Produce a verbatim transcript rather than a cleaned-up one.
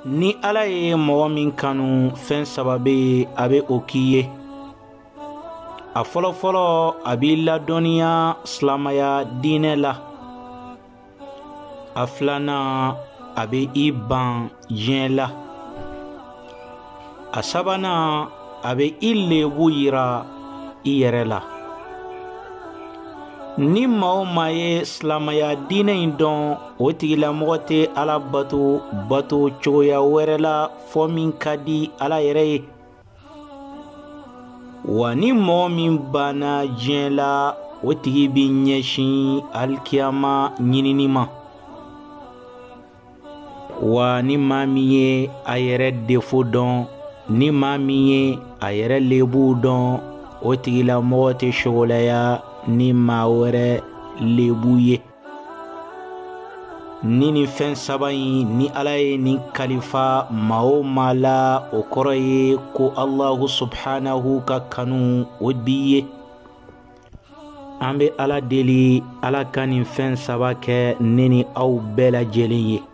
ni ala ye mɔgɔ min kanu fɛn saba bɛ a bɛ o k'i ye. A fɔlɔfɔlɔ a b'i ladɔnniya silamaya diinɛ la. A filanan a bɛ i ban diɲɛ la. A sabanan a bɛ i lebu yira i yɛrɛ la. Ni maa o maa ye silamaya diinɛ in dɔn, o tigilamɔgɔ tɛ ala bato bato cogoya wɛrɛ la fɔ min ka di ala yɛrɛ ye. Wa ni mɔgɔ min banna diɲɛ la, o tigi bɛ ɲɛsin alikiyama ɲinini ma. Wa ni maa min ye a yɛrɛ defo dɔn, ni maa min ye a yɛrɛ lebu dɔn, o tigilamɔgɔ tɛ sogolaya ni maa wɛrɛ lebu ye. Ni nin fɛn saba in ni ala ye nin kalifa maa o maa la, o kɔrɔ ye ko Allahu subhanahu ka kanu o b'i ye. An bɛ ala deli ala ka nin fɛn saba kɛ ne ni aw bɛɛ lajɛlen ye.